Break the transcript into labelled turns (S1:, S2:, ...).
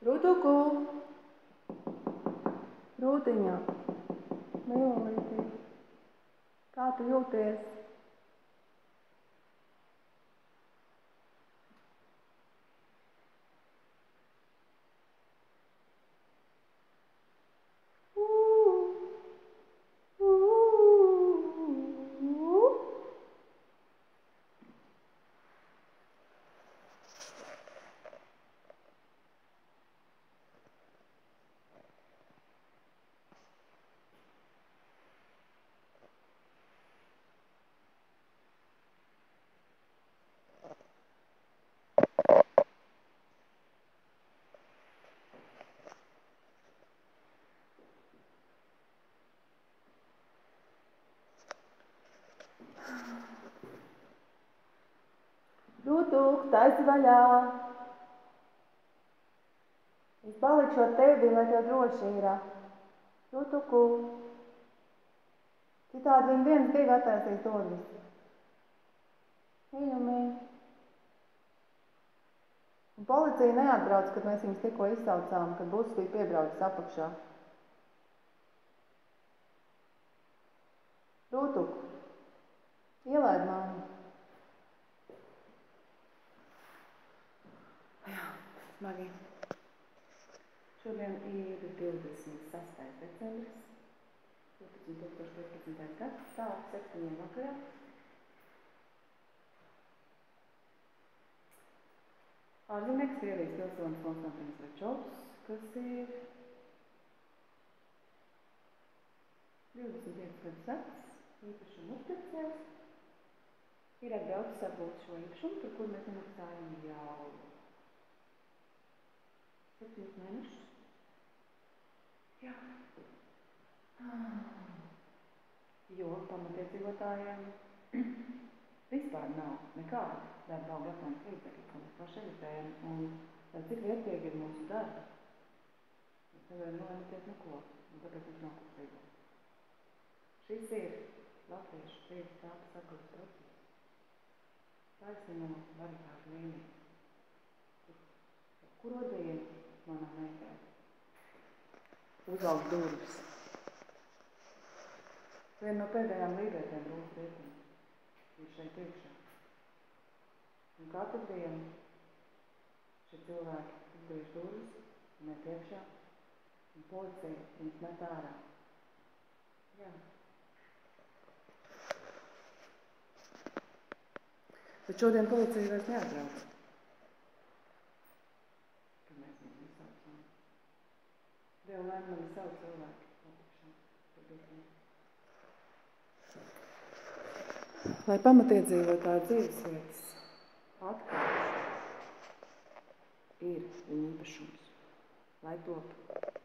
S1: Rutuku, Rūtiņa, mīlulītī, kā tu jūties? Rūtuk, taisi vaļā. Es palikšu ar tevi, lai tev droši ir. Rūtuku. Citādi viņi viens divi attaisīs durvis. Mīļumī. Un policija neatbrauc, kad mēs viņus tikko izsaucām, kad buss bija piebraucis apakšā. Rūtuku. Ielaid mani. Jā, smagi. Šodien ir 26. decembris, 2015. gads, sāks 7. vakarā. Ārzemnieks Krievijas pilsonis Konstantins Rečovs, kas ir 25 gadus vecs, īpašumu uzticējs, ir atbraucis apgūt šo īpašumu, par kur mēs nemaksājam jau 7 mēnešus. Jā. Jo pamatiedzīvotājiem vispār nav nekāda darba alga apmaiņas līdzekļu, ko mēs paši emitējam, un cik vērtīgi ir mūsu darbi. Mēs nevaram nolēmties neko, un tāpēc mums nav ko dzīvot. Šis ir latviešu dzīves tāpas atgūtas process. Taisni no baritāžu līnijas. Kuro dienu manā meitai uzaugs durvis. Viena no pēdējām līdētēm Rūta Riepiņa ir šeit iekšā. Un katru dienu šie cilvēki uzgriež durvis, met iekšā, un policija viņus met ārā. Jā. Bet šodien policija vairs neatbrauc. Kad mēs viņus izsaucam. Dievu laimi mani savu cilvēki apakšā. Lai pamatiedzīvotāju dzīvesvietas atkal ir viņa īpašums, lai top